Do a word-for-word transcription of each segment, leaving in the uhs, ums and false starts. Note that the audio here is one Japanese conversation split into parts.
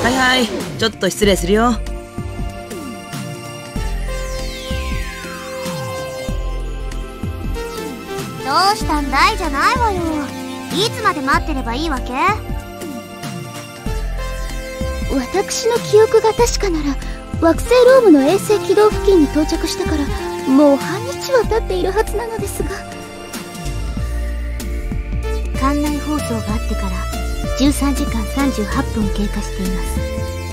はいはい、ちょっと失礼するよ。 どうしたんだいじゃないわよ。いつまで待ってればいいわけ？ 私の記憶が確かなら、惑星ロームの衛星軌道付近に到着してからもう半日は経っているはずなのですが。 館内放送があってからじゅうさんじかんさんじゅうはっぷん経過しています。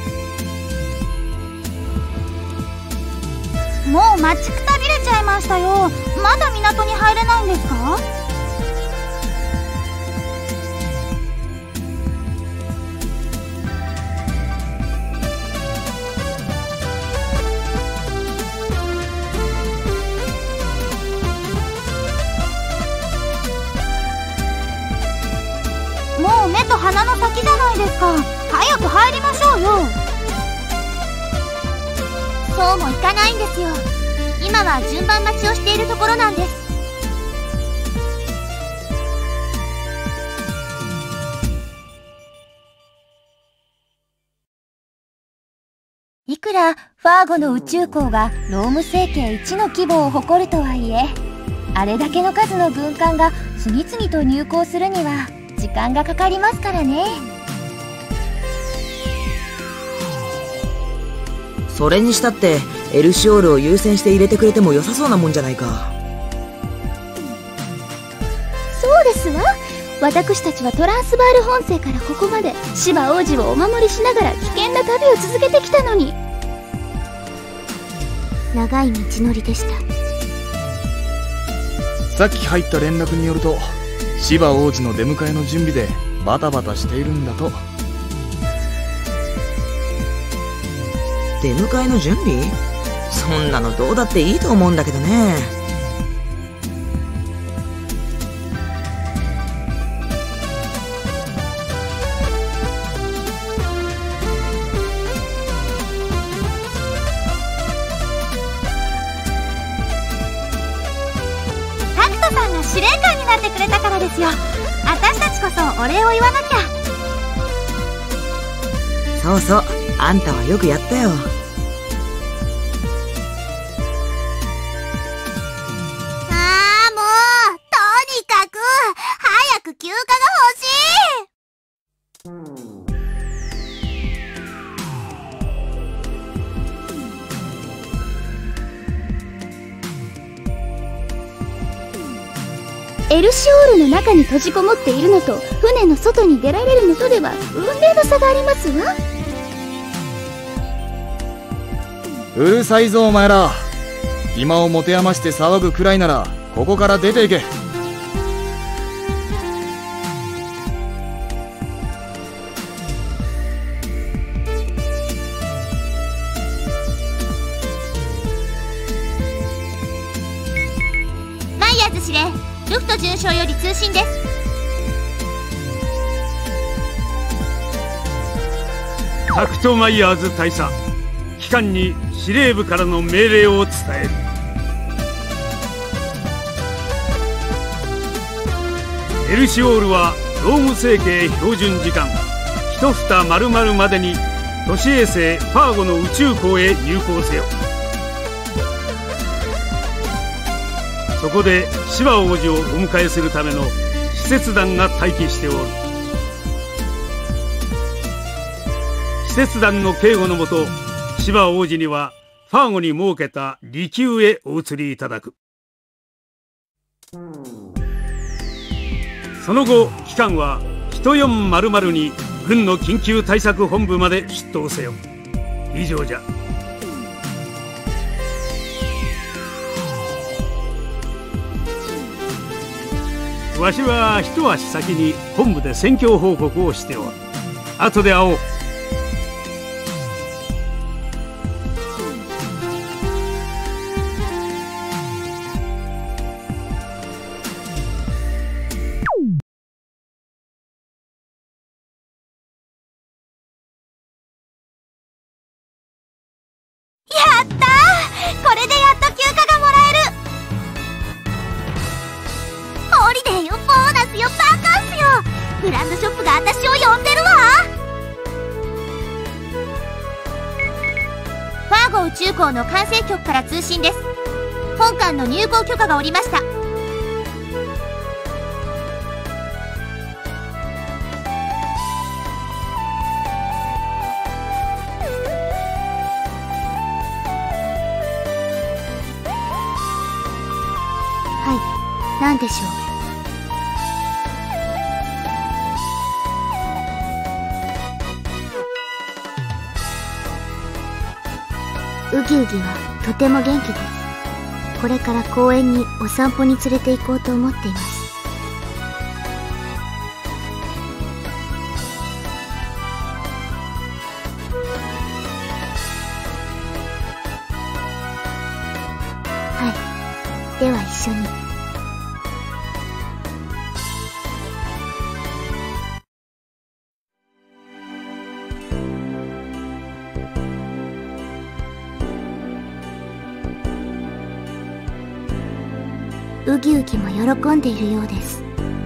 もう待ちくたびれちゃいましたよ。まだ港に入れないんですか？もう目と鼻の先じゃないですか。早く入りましょうよ。そうもいかないんですよ。今は順番待ちをしているところなんです。 いくらファーゴの宇宙港がローム星系一の規模を誇るとはいえ、あれだけの数の軍艦が次々と入港するには時間がかかりますからね。 それにしたってエルシオールを優先して入れてくれても良さそうなもんじゃないか。 そうですわ。私たちはトランスバール本星からここまで芝王子をお守りしながら危険な旅を続けてきたのに。 長い道のりでした。 さっき入った連絡によると、芝王子の出迎えの準備でバタバタしているんだと。 出迎えの準備？そんなのどうだっていいと思うんだけどね。 タクトさんが司令官になってくれたからですよ。私たちこそお礼を言わなきゃ。 そうそう、あんたはよくやったよ。 あーもう、とにかく早く休暇が欲しい。 エルシオールの中に閉じこもっているのと船の外に出られるのとでは運命の差がありますわ。 うるさいぞお前ら。暇を持て余して騒ぐくらいならここから出ていけ。 マイヤーズ司令、ルフト准将より通信です。 タクトマイヤーズ大佐、機関に司令部からの命令を伝える。エルシオールはローム星系標準時間一蓋〇〇までに都市衛星ファーゴの宇宙港へ入港せよ。そこで芝王子をお迎えするための使節団が待機しておる。使節団の警護のもと、芝王子にはファーゴに設けた離宮へお移りいただく。その後、機関はいちよんまるまるに軍の緊急対策本部まで出頭せよ。以上じゃ。わしは一足先に本部で戦況報告をしておる。後で会おう。 やったー！これでやっと休暇がもらえる。ホリデーよ、ボーナスよ、バカンスよ。ブランドショップが私を呼んでるわ。 宇宙港の管制局から通信です。本艦の入港許可が下りました。 はい、何でしょう。ウギウギはとても元気です。これから公園にお散歩に連れて行こうと思っています。はい、では一緒に。ウギウギも喜んでいるようです。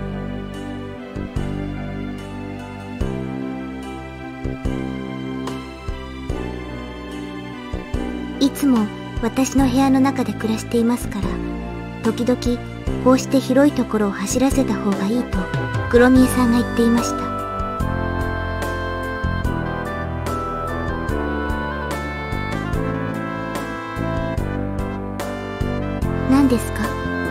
いつも私の部屋の中で暮らしていますから、時々こうして広いところを走らせた方がいいと黒見えさんが言っていました。何ですか？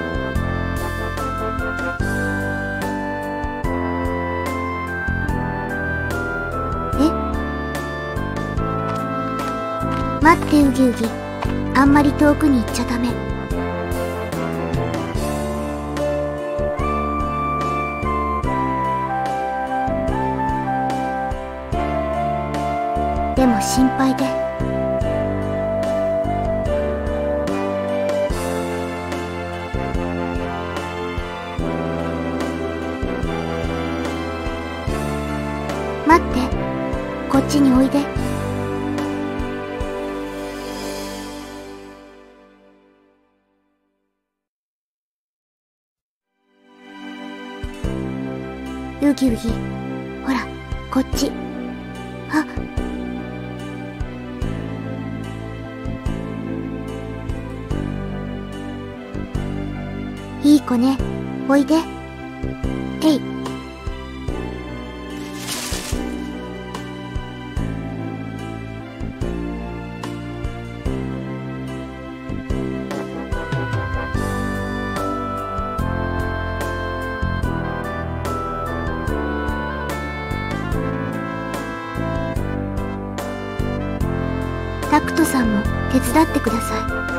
待って、ウギウギ。あんまり遠くに行っちゃダメ。でも心配で。待って、こっちにおいで。ウギウギ、ほら、こっち。あ、いい子ね、おいで。えい。タクトさんも手伝ってください。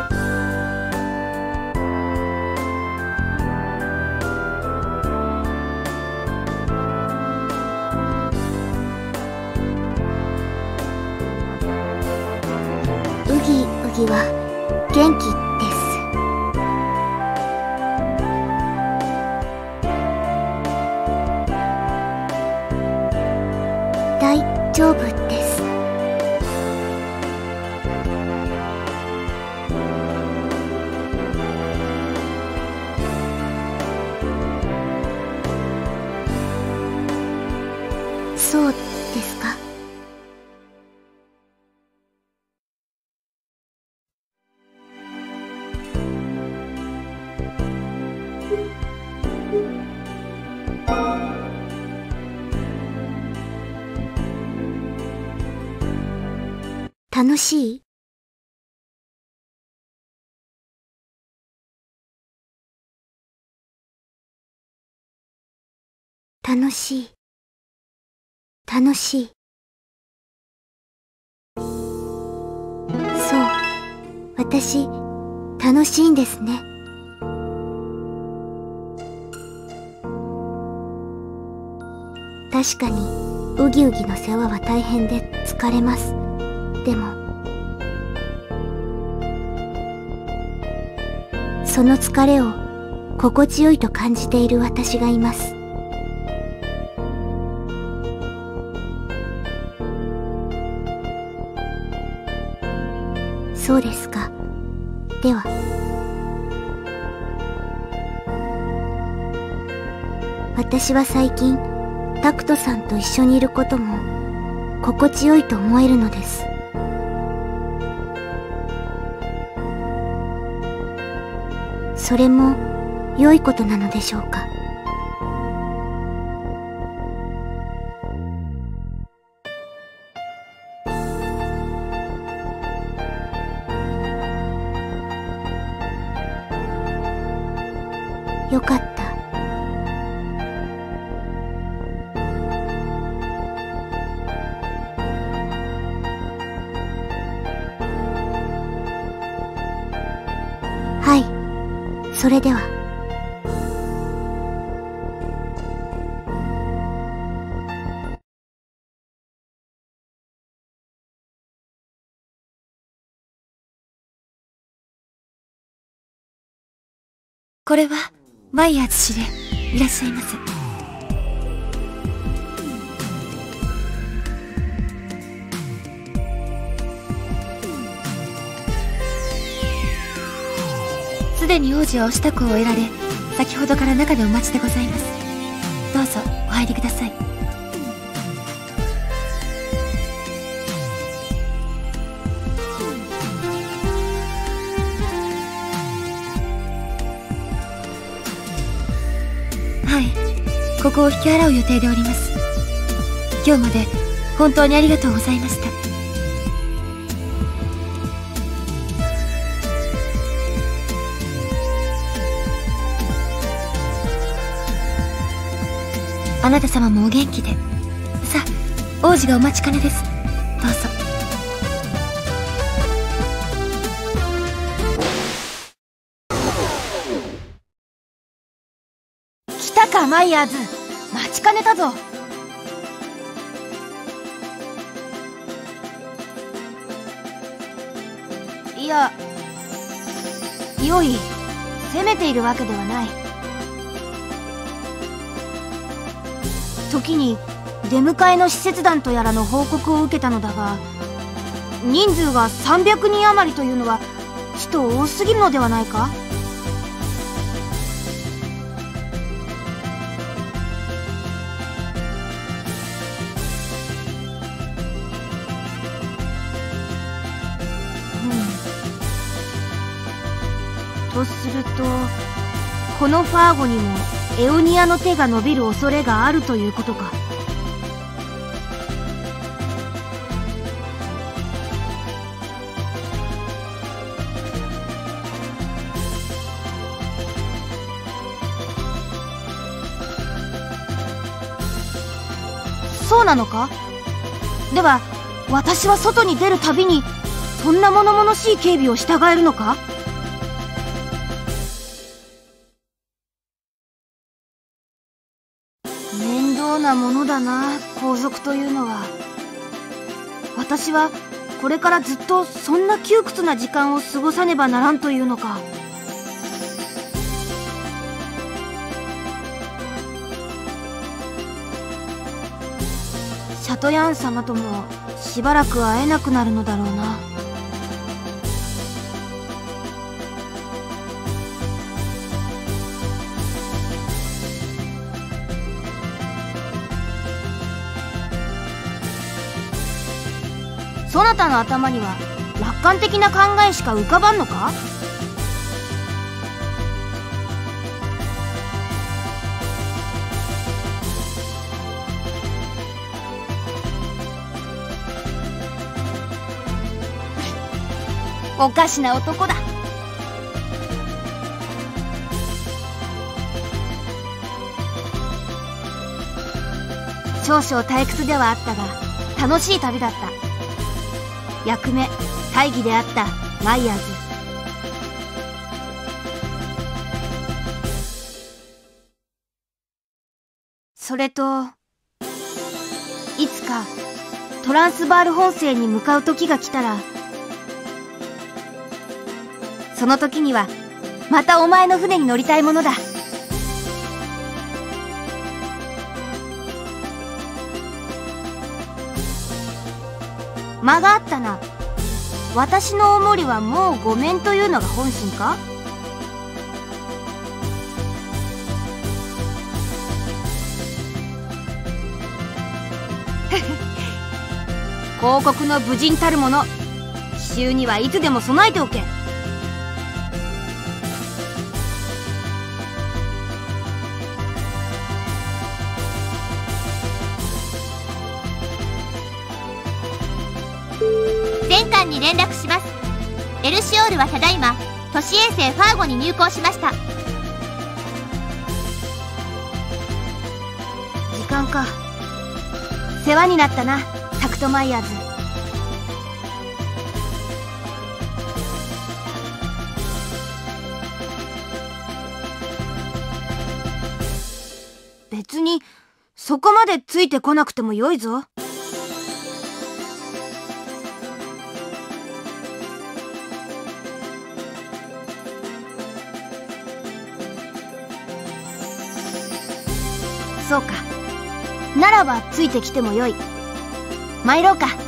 ウギウギは元気です。大丈夫です。そうですか。楽しい？楽しい。楽しい。そう、私、楽しいんですね。確かに、ウギウギの世話は大変で疲れます。でも、その疲れを心地よいと感じている私がいます。そうですか。では。私は最近、タクトさんと一緒にいることも、心地よいと思えるのです。 それも良いことなのでしょうか。よかった。はい、それでは。 これはマイヤーズ司令、いらっしゃいませ。すでに王子はお支度を終えられ、先ほどから中でお待ちでございます。どうぞお入りください。はい、ここを引き払う予定でおります。今日まで本当にありがとうございました。あなた様もお元気で。さあ、王子がお待ちかねです。どうぞ。来たか、マイヤーズ。待ちかねたぞ。いや、よい、責めているわけではない。時に出迎えの使節団とやらの報告を受けたのだが、人数がさんびゃくにん余りというのはちと多すぎるのではないか。うん。とすると、このファーゴにもエオニアの手が伸びる恐れがあるということか。そうなのか。では私は外に出るたびにそんな物々しい警備を従えるのか。面倒なものだな、皇族というのは。私はこれからずっとそんな窮屈な時間を過ごさねばならんというのか。シャトヤン様ともしばらく会えなくなるのだろうな。そなたの頭には楽観的な考えしか浮かばんのか。おかしな男だ。少々退屈ではあったが楽しい旅だった。役目大義であったマイヤーズ。それといつかトランスバール本線に向かう時が来たら、その時にはまたお前の船に乗りたいものだ。間があったな。私のおもりはもうごめんというのが本心か。広告の武人たるもの、奇襲にはいつでも備えておけ。 全艦に連絡します。エルシオールはただいま都市衛星ファーゴに入港しました。 時間か。世話になったな、タクトマイヤーズ。別にそこまでついてこなくてもよいぞ。そうか。ならばついてきてもよい。参ろうか。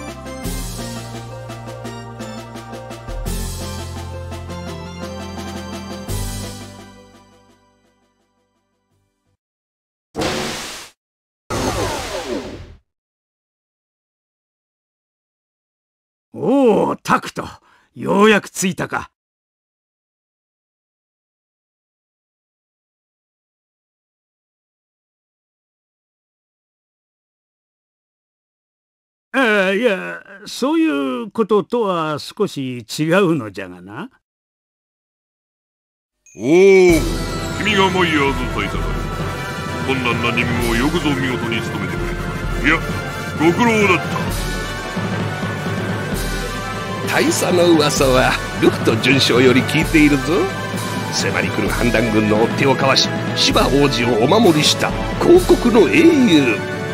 おお、タクト、ようやく着いたか。ああ、いや、そういうこととは少し違うのじゃがな。 おお、君がマイヤーズ大佐だ。困難な任務をよくぞ見事に務めてくれた。いや、ご苦労だった。 大佐の噂はルフト准将より聞いているぞ。迫り来る反乱軍の追っ手をかわし、芝王子をお守りした広告の英雄。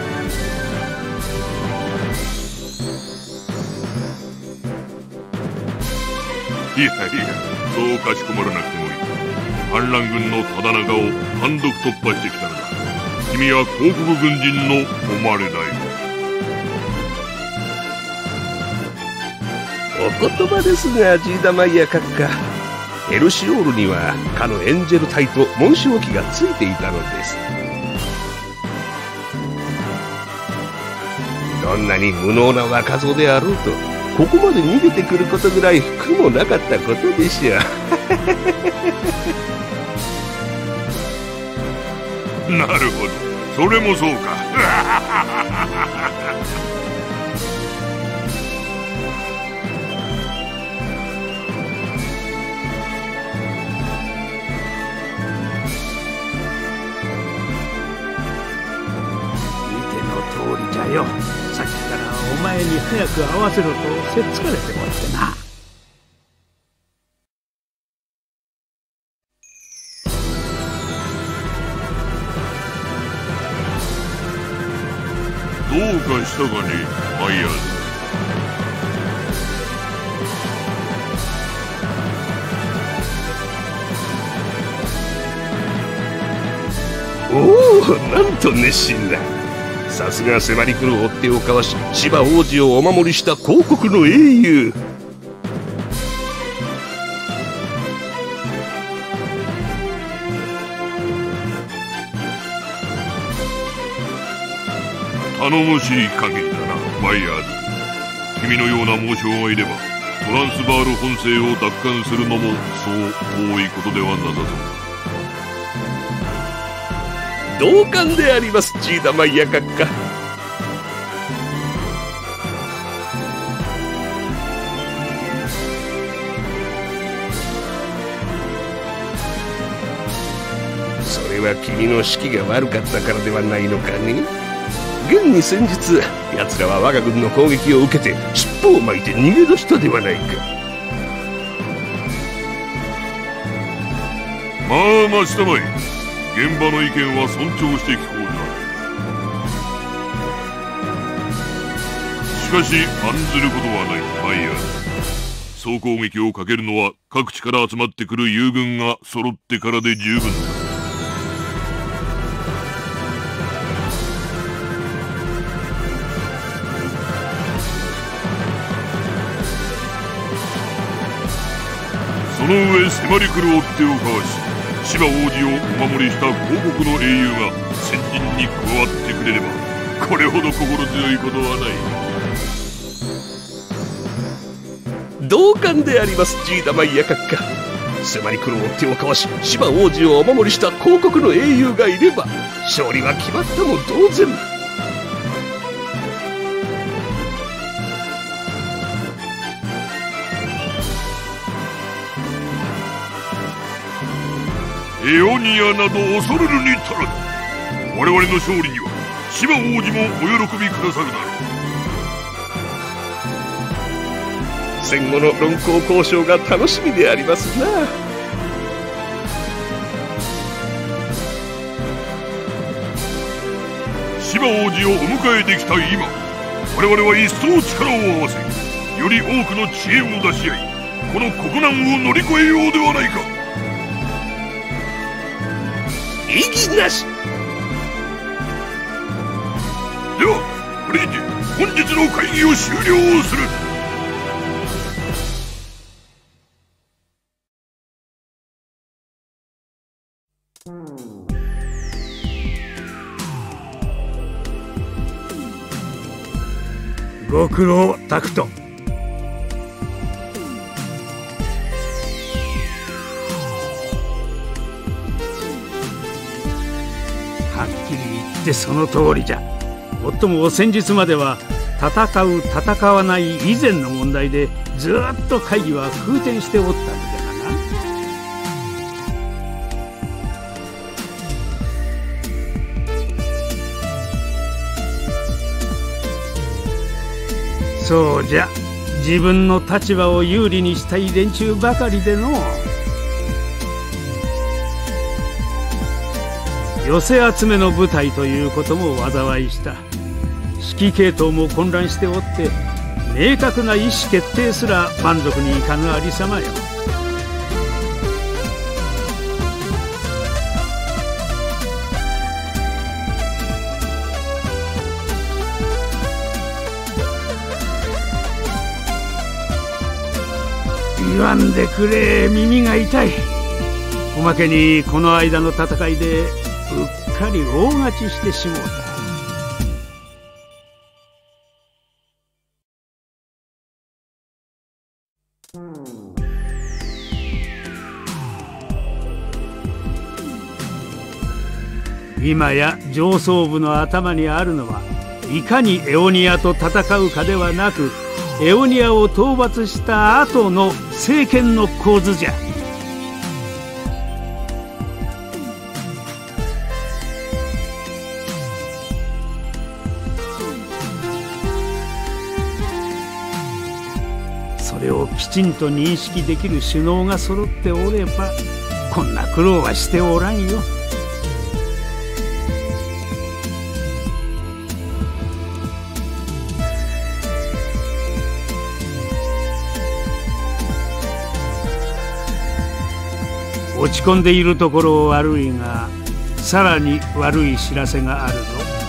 いやいや、そうかしこまらなくてもいい。反乱軍のただ中を単独突破してきたのだ。君は広告軍人の誉れだよ。 お言葉ですが、ジーダマイヤ閣下、エルシオールにはかのエンジェル隊と紋章機がついていたのです。どんなに無能な若造であろうと、ここまで逃げてくることぐらい苦もなかったことでしょう。なるほど、それもそうか。 通りじゃよ。さっきからお前に早く会わせろとせっつかれてもらってな。 どうかしたかね、マイヤーズ。 おお、なんと熱心だ。さすが迫り来る追っ手をかわし、芝王子をお守りした広告の英雄。 頼もしい限りだな、マイヤーズ。君のような猛将がいればトランスバール本星を奪還するのもそう遠いことではなさそう。 同感であります、ジーダマイヤ閣下。それは君の士気が悪かったからではないのかね。現に先日、奴らは我が軍の攻撃を受けて尻尾を巻いて逃げ出したではないか。 まあ待ちたまえ。現場の意見は尊重して聞こうではないか。しかし案ずることはない、マイヤーズ。総攻撃をかけるのは各地から集まってくる友軍が揃ってからで十分だ。その上迫り来る追っ手をかわし、芝王子をお守りした広告の英雄が先陣に加わってくれれば、これほど心強いことはない。 同感であります、ジーダマイヤ閣下。迫り来る追っ手をかわし、芝王子をお守りした広告の英雄がいれば勝利は決まったも同然。 エオニアなど恐れるに足らず。我々の勝利には芝王子もお喜びくださるだろう。 戦後の論功交渉が楽しみでありますな。 芝王子をお迎えできた今、我々は一層力を合わせ、より多くの知恵を出し合い、この国難を乗り越えようではないか。 異議なし。 ではこれにて本日の会議を終了する。 ご苦労タクト。はっきり言ってその通りじゃ。もっとも先日までは戦う戦わない以前の問題でずっと会議は空転しておったのじゃがな。そうじゃ、自分の立場を有利にしたい連中ばかりでの。寄せ集めの部隊ということも災いした。指揮系統も混乱しておって、明確な意思決定すら満足にいかぬありさまよ。言わんでくれ、耳が痛い。おまけにこの間の戦いでうっかり大勝ちしてしもうた。今や上層部の頭にあるのは、いかにエオニアと戦うかではなく、エオニアを討伐した後の政権の構図じゃ。それをきちんと認識できる首脳が揃っておれば、こんな苦労はしておらんよ。落ち込んでいるところ悪いが、さらに悪い知らせがあるぞ。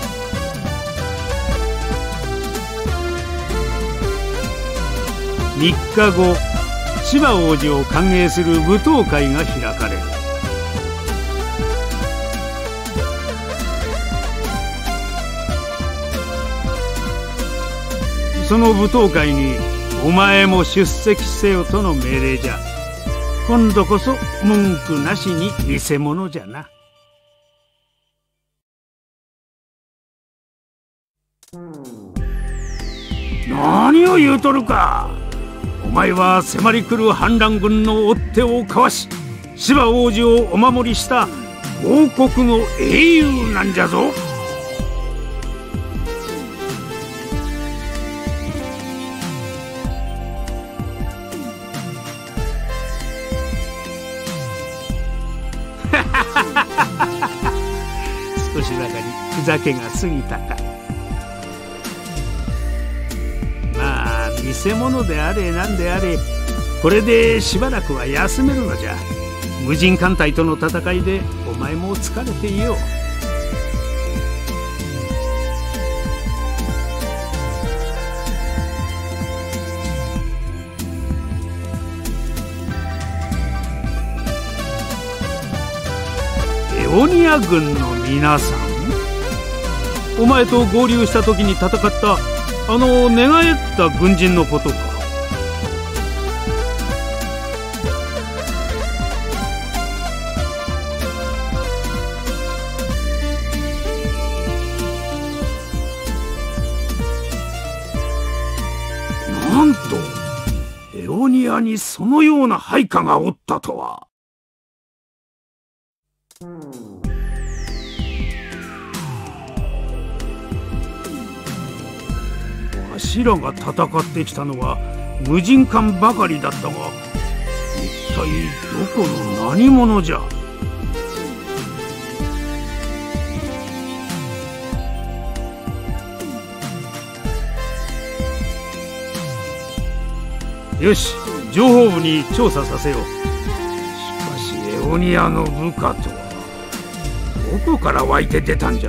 みっかご、芝王子を歓迎する舞踏会が開かれる。その舞踏会にお前も出席せよとの命令じゃ。今度こそ文句なしに見せ物じゃな。何を言うとるか。お前は迫り来る反乱軍の追っ手をかわし、芝王子をお守りした王国の英雄なんじゃぞ。少しばかりふざけが過ぎたか。まあ見せ物であれなんであれ、これでしばらくは休めるのじゃ。無人艦隊との戦いでお前も疲れていよう。エオニア軍の皆さん、お前と合流した時に戦ったあの寝返った軍人のことか。なんとエオニアにそのような配下がおったとは。 わしらが戦ってきたのは無人艦ばかりだったが、一体どこの何者じゃ。よし、情報部に調査させよう。しかしエオニアの部下とはどこから湧いて出たんじゃ。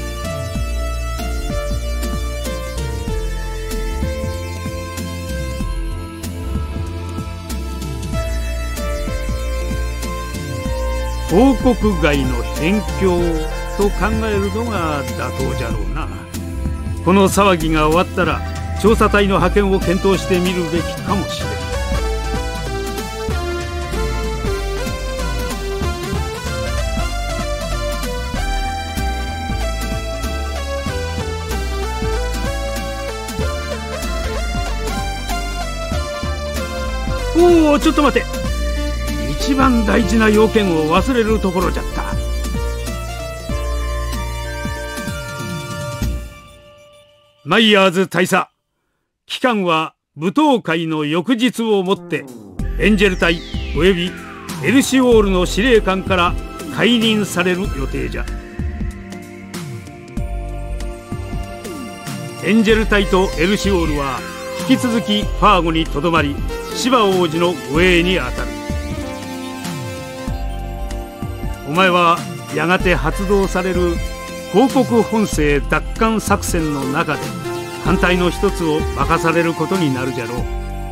報告外の辺境と考えるのが妥当じゃろうな。この騒ぎが終わったら調査隊の派遣を検討してみるべきかもしれん。おお、ちょっと待て。一番大事な要件を忘れるところじゃった。マイヤーズ大佐、期間は舞踏会の翌日をもってエンジェル隊およびエルシオールの司令官から解任される予定じゃ。エンジェル隊とエルシオールは引き続きファーゴにとどまり、シバ王子の護衛にあたる。お前はやがて発動される広告本星奪還作戦の中で艦隊の一つを任されることになるじゃろう。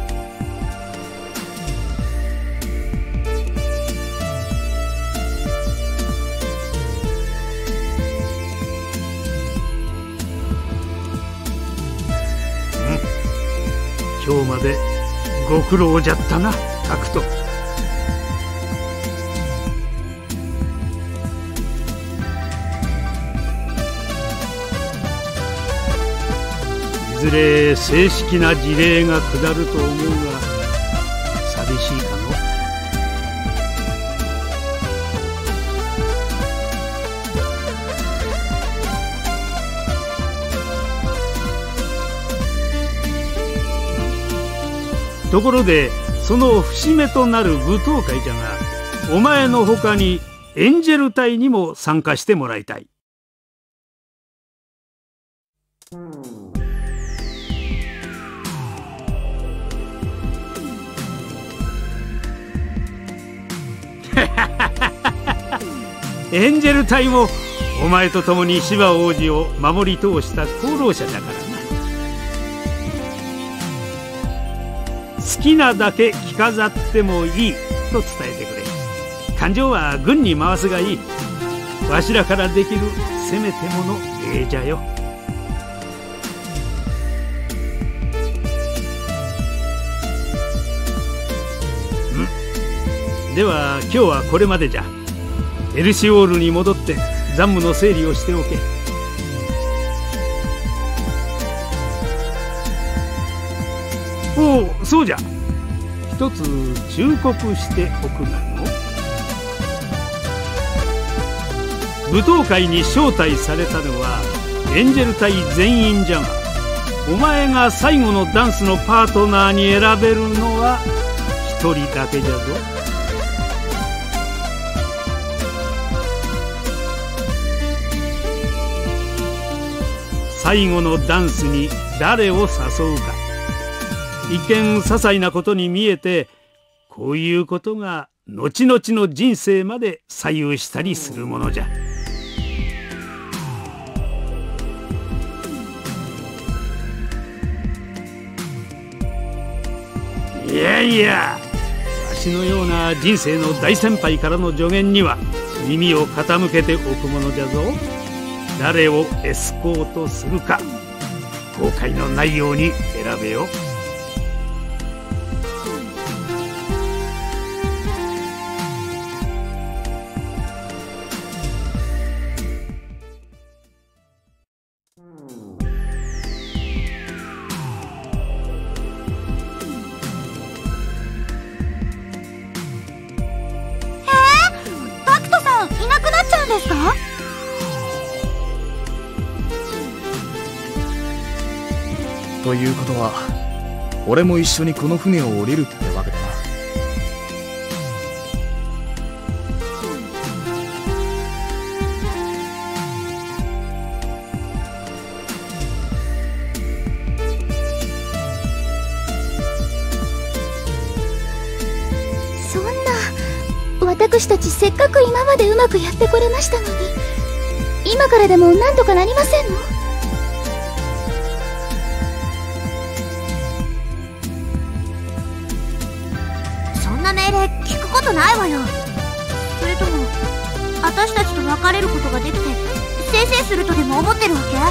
うん、今日までご苦労じゃったな、タクト。いずれ正式な辞令が下ると思うが、寂しいかの。ところで、その節目となる舞踏会じゃが、お前のほかにエンジェル隊にも参加してもらいたい。エンジェル隊もお前と共にシバ王子を守り通した功労者だからな。好きなだけ着飾ってもいいと伝えてくれ。感情は軍に回すがいい。わしらからできるせめてもの礼じゃよ。んでは今日はこれまでじゃ。エルシオールに戻って残務の整理をしておけ。おお、そうじゃ。一つ忠告しておくがの。舞踏会に招待されたのはエンジェル隊全員じゃが、お前が最後のダンスのパートナーに選べるのは一人だけじゃぞ。最後のダンスに誰を誘うか、一見些細なことに見えて、こういうことが後々の人生まで左右したりするものじゃ。いやいや、わしのような人生の大先輩からの助言には耳を傾けておくものじゃぞ。誰をエスコートするか、後悔のないように選べよ。 タクトさんいなくなですか？ ということは俺も一緒にこの船を降りるってわけだな。 そんな、私たちせっかく今までうまくやってこれましたのに、今からでもなんとかなりませんの？ そんな命令聞くことないわよ。それとも私たちと別れることができてせいせいするとでも思ってるわけ？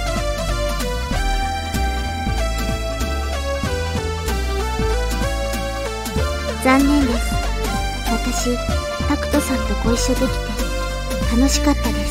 残念です。私、タクトさんとご一緒できて楽しかったです。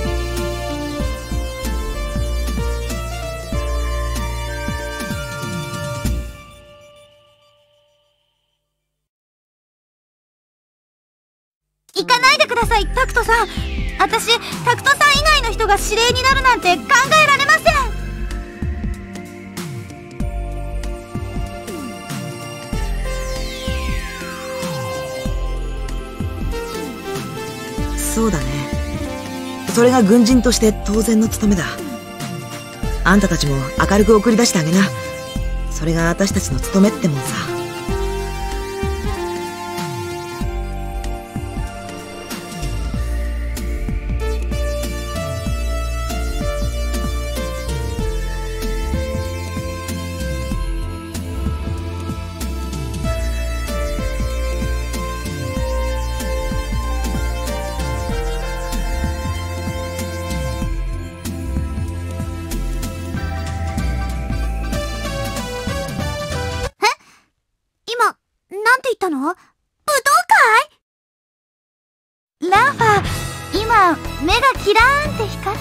行かないでください、タクトさん。私、タクトさん以外の人が指令になるなんて考えられません。 そうだね。それが軍人として当然の務めだ。あんたたちも明るく送り出してあげな。それが私たちの務めってもんさ。 なんて言ったの？武道会？ランファ、今、目がキラーンって光った。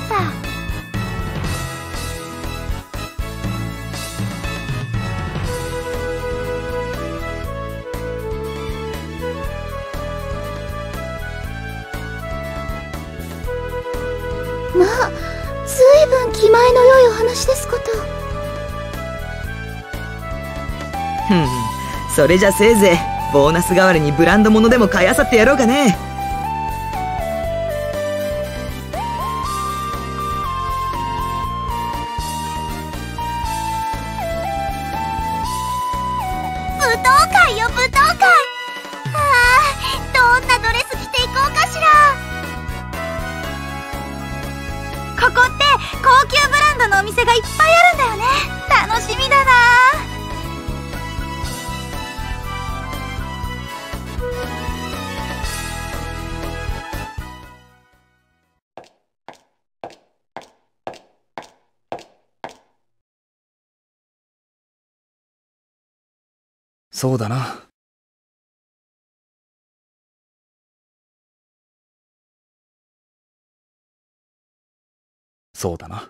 まあ、ずいぶん気前の良いお話ですこと。 ふん、それじゃせいぜいボーナス代わりにブランド物でも買いあさってやろうかね。 武道会よ、武道会。ああ、どんなドレス着ていこうかしら。ここって高級ブランドのお店がいっぱいあるんだよね。楽しみだな。 そうだな。そうだな。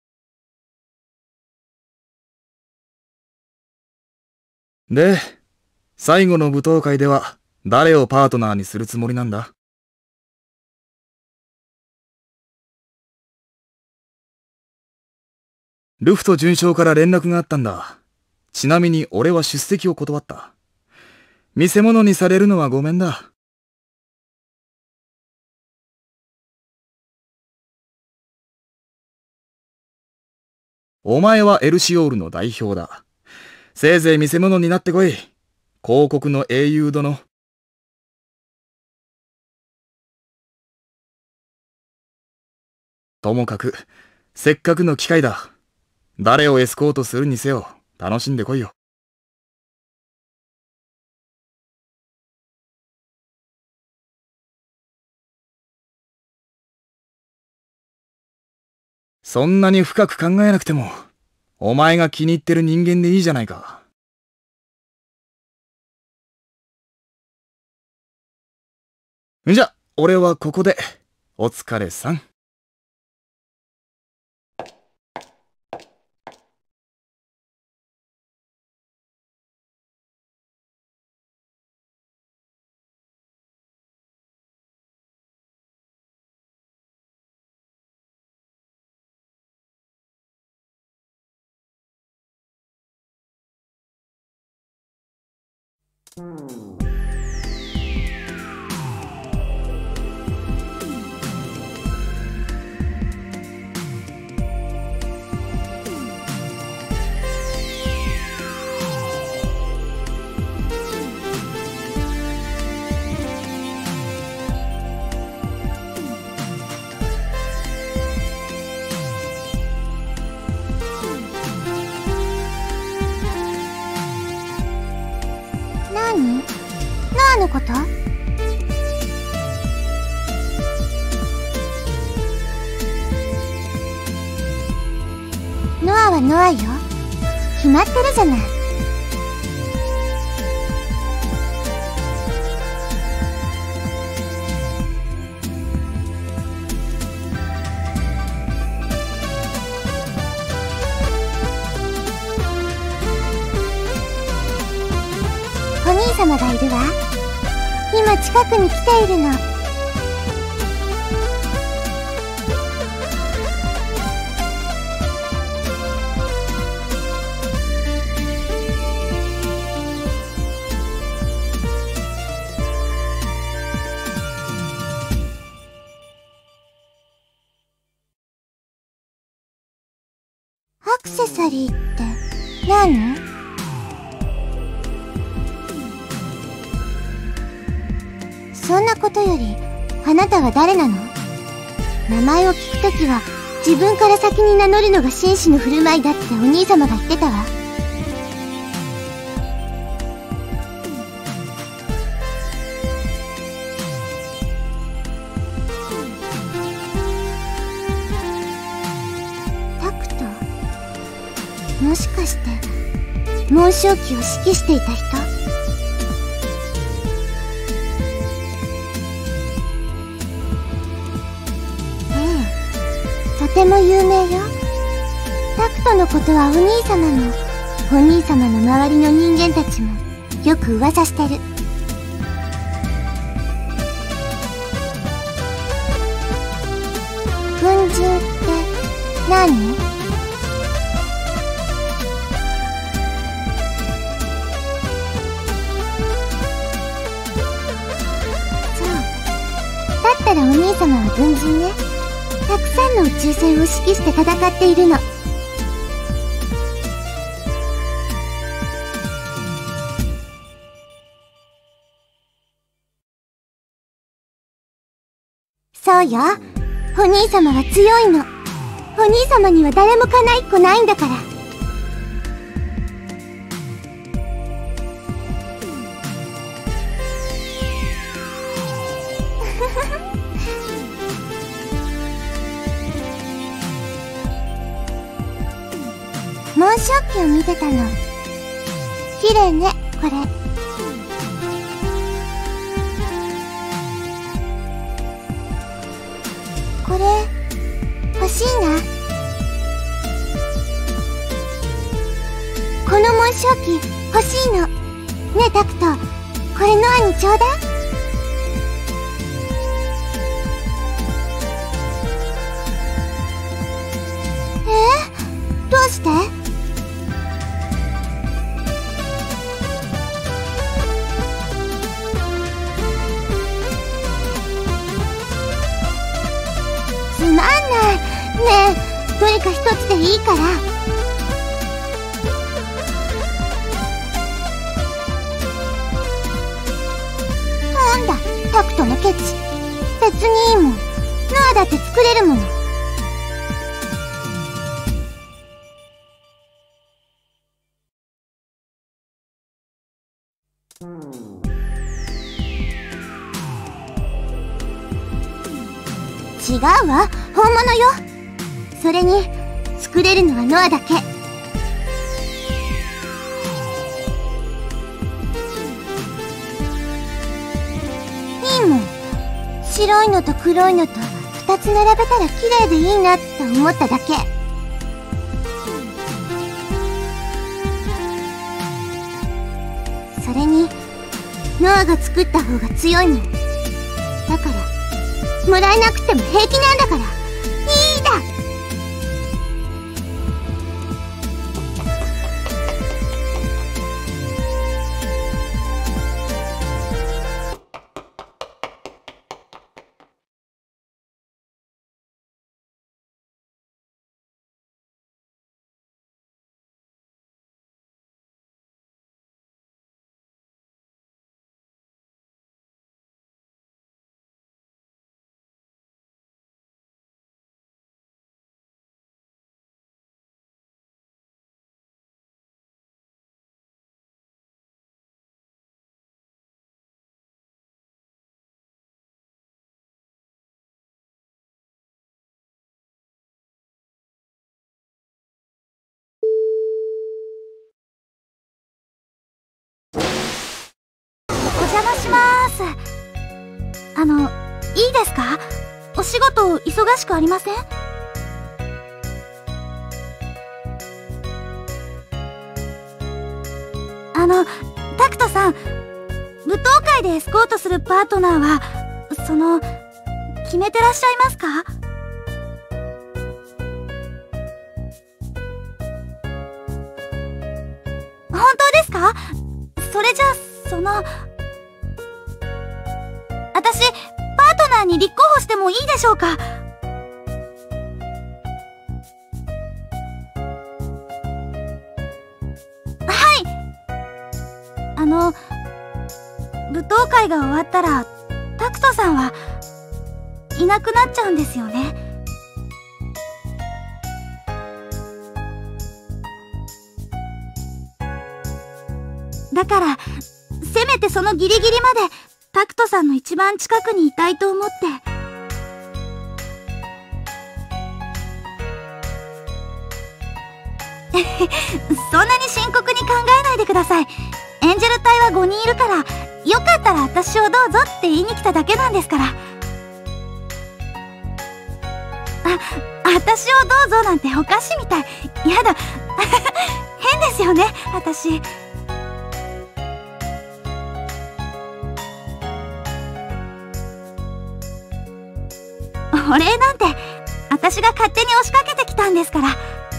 で、最後の舞踏会では誰をパートナーにするつもりなんだ？ルフト准将から連絡があったんだ。ちなみに俺は出席を断った。見せ物にされるのはごめんだ。お前はエルシオールの代表だ。せいぜい見せ物になってこい。広告の英雄殿。ともかく、せっかくの機会だ。誰をエスコートするにせよ、楽しんでこいよ。そんなに深く考えなくても、お前が気に入ってる人間でいいじゃないか。じゃ、俺はここで、お疲れさん。 何？ノアのこと？ノアはノアよ。決まってるじゃない。お兄様がいるわ。今近くに来ているの。アクセサリーって何？そんなことより、あなたは誰なの？名前を聞くときは、自分から先に名乗るのが紳士の振る舞いだってお兄様が言ってたわ。タクト？もしかして、紋章機を指揮していた人？とても有名よ。タクトのことはお兄様も、お兄様の周りの人間たちも、よく噂してる。軍人って何？そう。だったらお兄様は軍人ね。たくさんの宇宙船を指揮して戦っているの。そうよ。お兄様は強いの。お兄様には誰もかないっこないんだから。紋章機を見てたの。綺麗ね、これ。これ、欲しいな。この紋章機、欲しいの。ねえ、タクト、これノアにちょうだい。えー、どうして？つまんない。ねえ、どれか一つでいいから。なんだ、タクトのケチ。別にいいもん。ノアだって作れるもの。違うわ、本物よ。それに作れるのはノアだけ。いいもん。白いのと黒いのと二つ並べたら綺麗でいいなって思っただけ。それにノアが作った方が強いもん。だからもらえなくても平気なんだから。いいだ。 邪魔します。あの、いいですか？お仕事忙しくありません？あの、タクトさん、舞踏会でエスコートするパートナーは、その、決めてらっしゃいますか？本当ですか？それじゃあ、その、私、パートナーに立候補してもいいでしょうか？はい。あの、舞踏会が終わったら、タクトさんはいなくなっちゃうんですよね。だから、せめてそのギリギリまで、タクトさんの一番近くにいたいと思って。そんなに深刻に考えないでください。エンジェル隊はごにんいるから、よかったら私をどうぞって言いに来ただけなんですから。あ、私をどうぞなんておかしいみたい。やだ。変ですよね、私。お礼なんて、私が勝手に押しかけてきたんですから。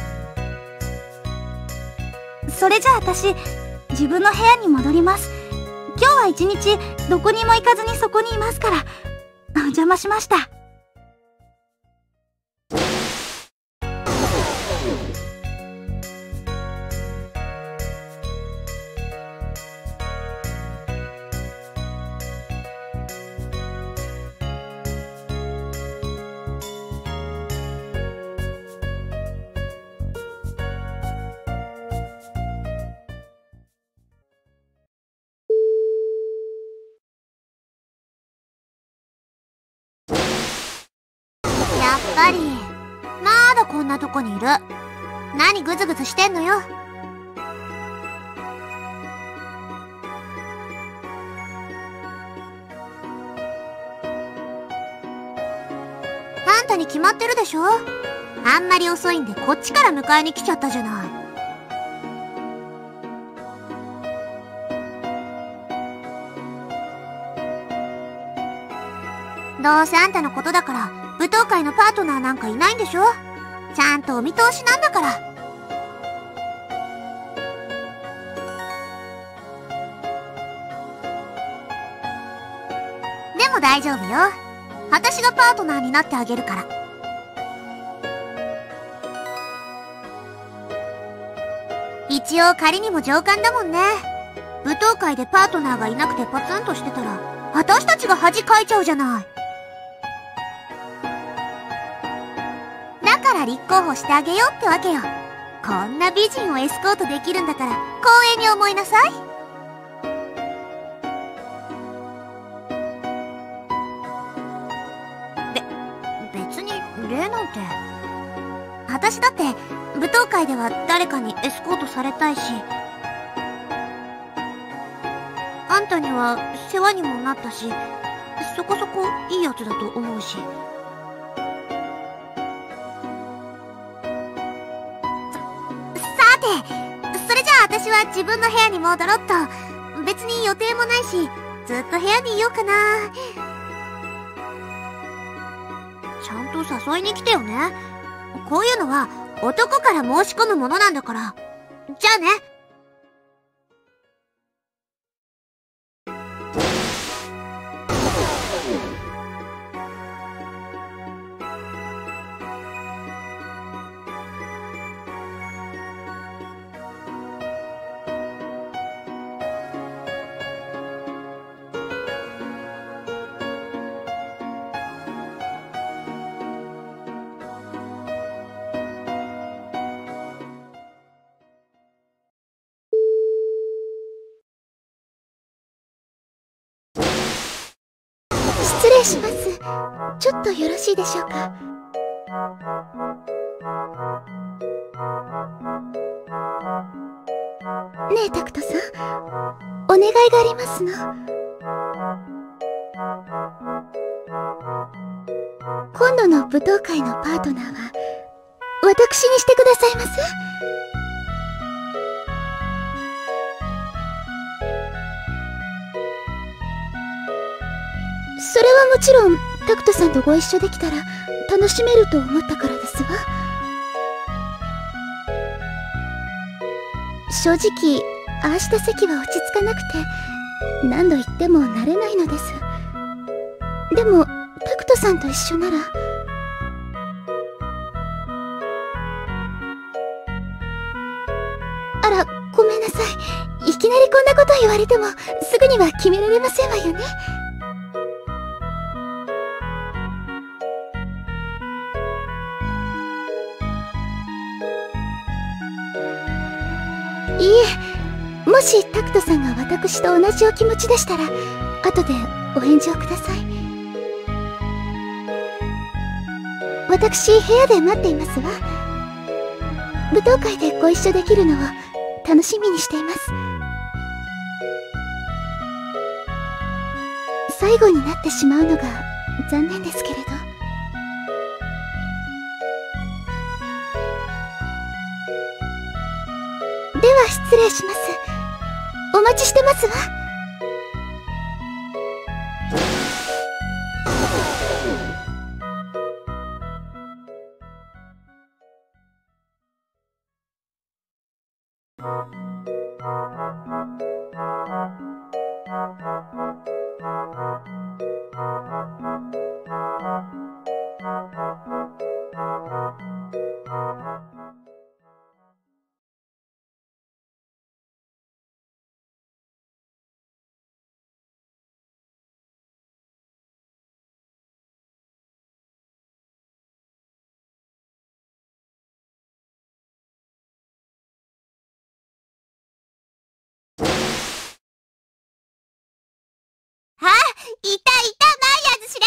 それじゃあ私、自分の部屋に戻ります。今日は一日、どこにも行かずにそこにいますから。お邪魔しました。 やっぱり、まだこんなとこにいる。何グズグズしてんのよ。あんたに決まってるでしょ。あんまり遅いんでこっちから迎えに来ちゃったじゃない。どうせあんたのことだから舞踏会のパートナーなんかいないんでしょ。ちゃんとお見通しなんだから。でも大丈夫よ。私がパートナーになってあげるから。一応仮にも上官だもんね。舞踏会でパートナーがいなくてポツンとしてたら私たちが恥かいちゃうじゃない。だから立候補してあげようってわけよ。こんな美人をエスコートできるんだから光栄に思いなさい。べ、別に礼なんて。私だって舞踏会では誰かにエスコートされたいし、あんたには世話にもなったし、そこそこいいやつだと思うし。それじゃあ私は自分の部屋に戻ろっと。別に予定もないし、ずっと部屋にいようかな。ちゃんと誘いに来てよね。こういうのは男から申し込むものなんだから。じゃあね。失礼します。ちょっとよろしいでしょうか。ねえタクトさん、お願いがありますの。 今度の舞踏会のパートナーは私にしてくださいます？それはもちろんタクトさんとご一緒できたら楽しめると思ったからですわ。正直ああした席は落ち着かなくて何度言っても慣れないのです。でもタクトさんと一緒なら。あら、ごめんなさい。いきなりこんなこと言われてもすぐには決められませんわよね。いいえ、もしタクトさんが私と同じお気持ちでしたら後でお返事をください。私部屋で待っていますわ。舞踏会でご一緒できるのを楽しみにしています。最後になってしまうのが残念ですけれど。では失礼します。お待ちしてますわ。いたいた、マイヤーズ司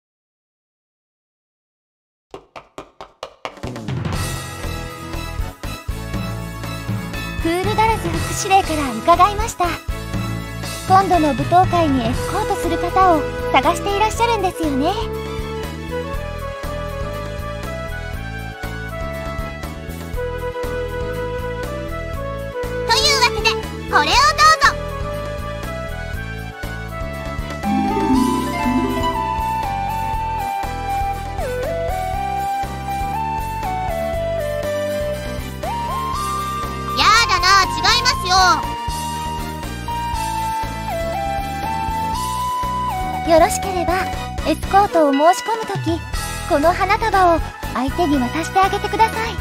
令。 クールダラス副司令から伺いました。今度の舞踏会にエスコートする方を探していらっしゃるんですよね。 というわけでこれをどうぞ。 よろしければエスコートを申し込むときこの花束を相手に渡してあげてください。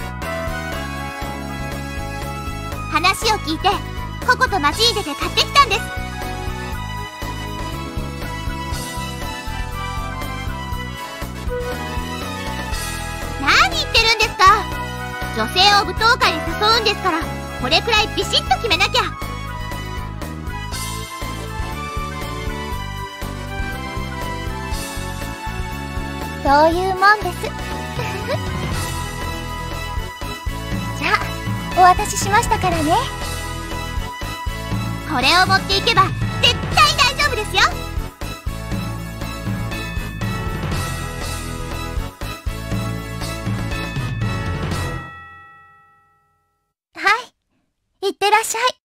話を聞いてココとマジーデで買ってきたんです。何言ってるんですか。女性を舞踏会に誘うんですからこれくらいビシッと決めなきゃ。 そういうもんですじゃあお渡ししましたからね。 これを持っていけば絶対大丈夫ですよ。 はい、いってらっしゃい。